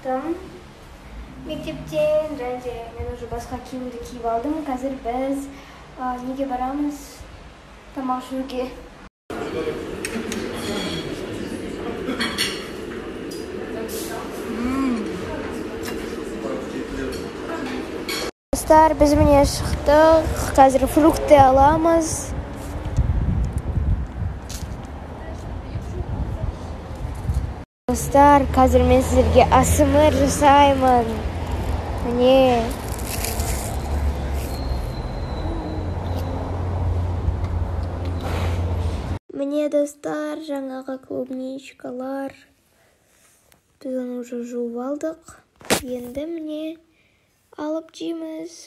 шықтым мектептен, және мен уже басқа киімді киіп алдым. Қазір біз неге барамыз? Тамақ жеуге. Достар, біз міне шықтық. Қазір фрукты аламыз. Достар, қазір мен сіздерге ASMR жасаймын. Міне. Міне, достар, жаңағы клубничкалар. Біз оны уже жуып алдық. Енді міне алып жейміз.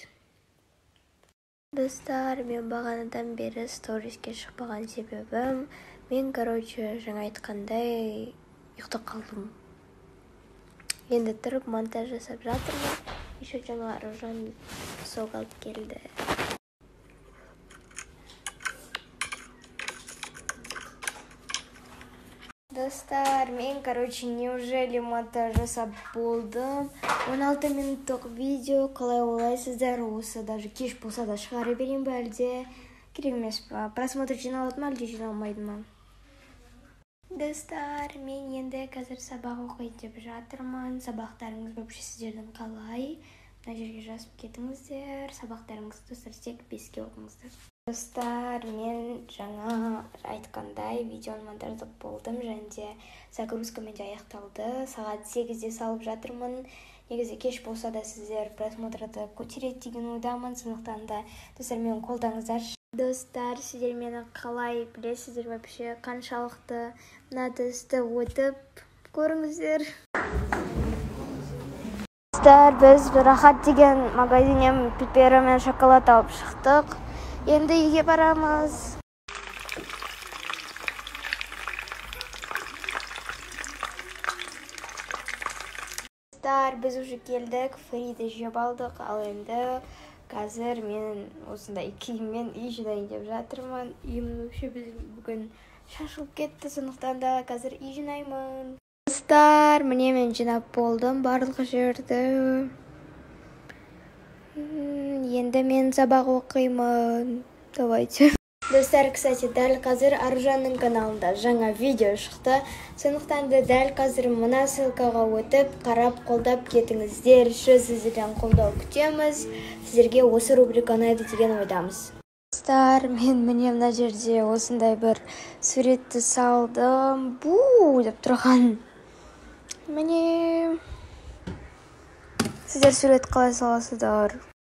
Достар, мен бағанадан бері сториске шықпаған себебім, мен, жаңа айтқандай, ұйықтап қалдым. Енді тұрып монтаж жасап жатырмын. Еще жаңа Аружан сок алып келді. Достар, мен, неужели монтаж жасап болдым? 16 минуттық видео, қалай ойлайсыздар? Осы даже кеш болса да шығара берейін бе әлде? Керек емес па? Просмотр жиналады ма, әлде жиналмайды ма? Достар, мен енді қазір сабақ оқиын деп жатырмын. Сабақтарыңыз вообще сіздердің қалай? Мына жерге жазып кетіңіздер. Сабақтарыңыз, достар, тек 5-ке оқыңыздар. Достар, мен жаңа айтқандай видеоны монтаждап болдым, және загрузкамен де аяқталды. Сағат 8-де салып жатырмын. Негізі кеш болса да сіздер просмотрды көтереді деген ойдамын. Сондықтан да достар, мені қолдаңыздар. Достар, сіздер мені қалай білесіздер вообще қаншалықты надысты өтіп көріңіздер. Достар, біз Рахат деген магазиннен пипера мен шоколад алып шықтық. Енді үйге барамыз. Достар, біз уже келдік, Фриді жеп алдық, ал енді қазір мен осындай киіммен үй жинайын деп жатырмын. Үйім вообще бүгін шашылып кетті, сондықтан да қазір үй жинаймын. Достар, міне мен жинап болдым барлық жерді. Енді мен сабақ оқимын. Давайте. Достар, кстати, дәл қазір Аружанның каналында жаңа видео шықты. Сондықтан да дәл қазір мына ссылкаға өтіп, қарап, қолдап кетіңіздер. Сіздерден қолдау күтеміз. Сіздерге осы рубрика ұнайды деген ойдамыз. Достар, мен міне мына жерде осындай бір суретті салдым. Бу деп тұрған. Міне сіздер сурет қалай саласыздар?